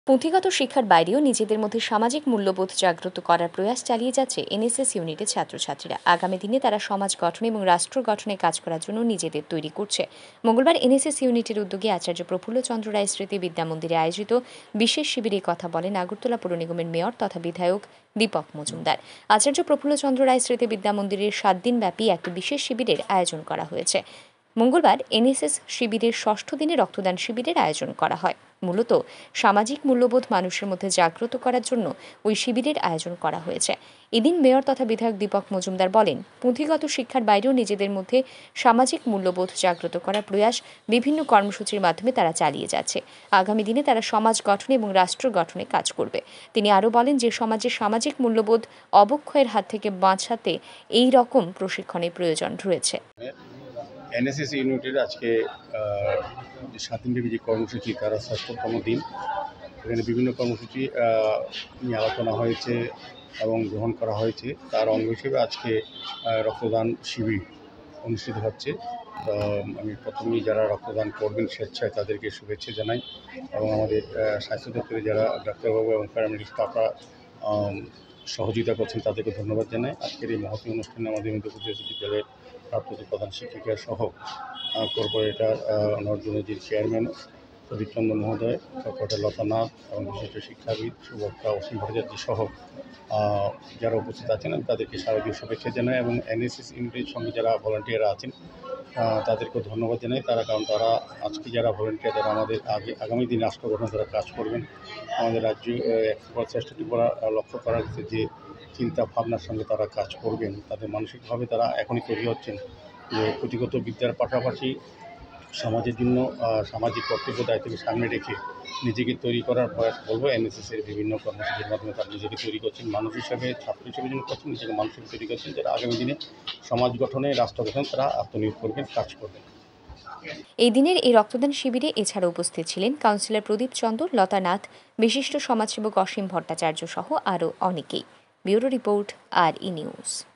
পুঁথিগত শিক্ষার বাইরেও নিজেদের মধ্যে সামাজিক মূল্যবোধ জাগ্রত করার প্রয়াস চালিয়ে যাচ্ছে এনএসএস ইউনিটের ছাত্রছাত্রীরা। আগামী দিনে তারা সমাজ গঠন এবং রাষ্ট্র গঠনে কাজ করার জন্য নিজেদের তৈরি করছে। মঙ্গলবার এনএসএস ইউনিটের উদ্যোগে আচার্য প্রফুল্লচন্দ্র রায় স্মৃতি বিদ্যা মন্দিরে আয়োজিত বিশেষ শিবিরে কথা বলেন আগরতলা পৌর নিগমের মেয়র তথা বিধায়ক দীপক মজুমদার। আচার্য প্রফুল্লচন্দ্র রায় স্মৃতি বিদ্যা মন্দিরের 7 দিনব্যাপী একটি বিশেষ শিবিরের আয়োজন করা হয়েছে। মঙ্গলবার এনএসএস শিবিরের 6ষ্ঠ দিনে রক্তদান শিবিরের আয়োজন করা হয়। মূলত সামাজিক মূল্যবোধ মানুষের মধ্যে জাগ্রত করার জন্য ওই শিবিরের আয়োজন করা হয়েছে। এদিন মেয়র তথা বিধায়ক দীপক মজুমদার বলেন, পুঁথিগত শিক্ষার বাইরেও নিজেদের মধ্যে সামাজিক মূল্যবোধ জাগ্রত করার প্রয়াস বিভিন্ন কর্মসূচির মাধ্যমে তারা চালিয়ে যাচ্ছে। আগামী দিনে তারা সমাজ গঠনে এবং রাষ্ট্র গঠনে কাজ করবে। তিনি আরও বলেন যে সমাজের সামাজিক মূল্যবোধ অবক্ষয়ের হাত থেকে বাঁচাতে এই রকম প্রশিক্ষণের প্রয়োজন রয়েছে। এনএসএস ইউনিটের আজকে যে 7 দিনব্যাপী যে কর্মসূচি তার 6ষ্ঠতম দিন। এখানে বিভিন্ন কর্মসূচি নিয়ে আলোচনা হয়েছে এবং গ্রহণ করা হয়েছে। তার অঙ্গ হিসেবে আজকে রক্তদান শিবির অনুষ্ঠিত হচ্ছে। তো আমি প্রথমেই যারা রক্তদান করবেন স্বেচ্ছায় তাদেরকে শুভেচ্ছা জানাই এবং আমাদের স্বাস্থ্য দপ্তরে যারা ডাক্তারবাবু এবং প্যারামেডিক স্টাফরা সহযোগিতা করছেন তাদেরকে ধন্যবাদ জানাই। আজকের এই মহতী অনুষ্ঠানে আমাদের মধ্যপ্রদেশ বিদ্যালয়ের প্রাপ্ত প্রধান শিক্ষিকা সহ corporator north chairman Pradip Chandra মহোদয়, কর্পোরেটর লতা নাথ এবং বিশিষ্ট শিক্ষাবিদ সুবক্তা অসীম ভট্টাচার্য সহ যারা উপস্থিত আছেন আমি তাদেরকে শারদীয় শুভেচ্ছা জানাই এবং এনএসএস ইউনিটের সঙ্গে যারা ভলান্টিয়াররা আছেন তাদেরকে ধন্যবাদ জানাই। কারণ তারা আজকে যারা ভলান্টিয়ার তারা আমাদের আগামী দিন রাষ্ট্র গঠনে তারা কাজ করবেন। আমাদের রাজ্যে চেষ্টাটি করা লক্ষ্য করা হচ্ছে যে চিন্তা ভাবনার সঙ্গে তারা কাজ করবেন। তাদের মানসিকভাবে তারা এখনই তৈরি হচ্ছেন যে পুঁথিগত বিদ্যার পাশাপাশি সমাজের জন্য সামাজিক কর্তব্য দায়িত্বকে সামনে রেখে নিজেকে তৈরি করার প্রয়াস বলবো। এনএসএসের বিভিন্ন কর্মসূচির মাধ্যমে তারা নিজেকে তৈরি করছেন, মানুষ হিসাবে ছাত্র হিসেবে যিনি করছেন নিজেকে মানুষ হিসেবে তৈরি করছেন, যারা আগামী দিনে সমাজ গঠনে রাষ্ট্র গঠনে তারা আত্মনিয়োগ করবেন, কাজ করবেন। এই দিনের এই রক্তদান শিবিরে এছাড়া উপস্থিত ছিলেন কাউন্সিলর প্রদীপ চন্দ্র, লতা নাথ, বিশিষ্ট সমাজসেবক অসীম ভট্টাচার্য সহ আরও অনেকেই। Bureau report, R E news.